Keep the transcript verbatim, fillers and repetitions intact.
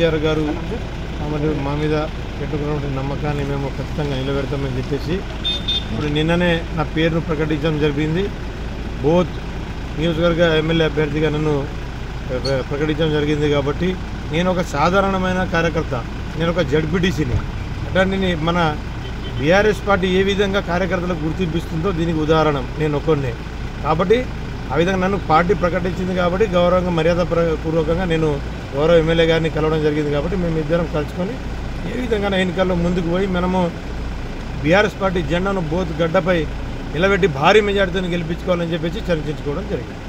కేసీఆర్ గారు మరియు మా మీద పెట్టుకున్నటువంటి నమ్మకాన్ని మేము ఖచ్చితంగా నిలబెడతామని చెప్పేసి ఇప్పుడు నిన్ననే నా పేరును ప్రకటించడం జరిగింది. బోత్ నియోజకవర్గ ఎమ్మెల్యే అభ్యర్థిగా నన్ను ప్రకటించడం జరిగింది. కాబట్టి నేను ఒక సాధారణమైన కార్యకర్త, నేను ఒక జడ్పీటీసీని. అంటే మన బీఆర్ఎస్ పార్టీ ఏ విధంగా కార్యకర్తలకు గుర్తింపిస్తుందో దీనికి ఉదాహరణ నేను ఒక్కడినే. కాబట్టి ఆ విధంగా నన్ను పార్టీ ప్రకటించింది కాబట్టి గౌరవంగా మర్యాద పూర్వకంగా నేను గౌరవ ఎమ్మెల్యే గారిని కలవడం జరిగింది. కాబట్టి మేము ఇద్దరం కలుసుకొని ఏ విధంగా ఎన్నికల్లో ముందుకు పోయి మనము బీఆర్ఎస్ పార్టీ జెండాను బోత్ గడ్డపై నిలబెట్టి భారీ మెజార్టీతో గెలిపించుకోవాలని చెప్పేసి చర్చించుకోవడం జరిగింది.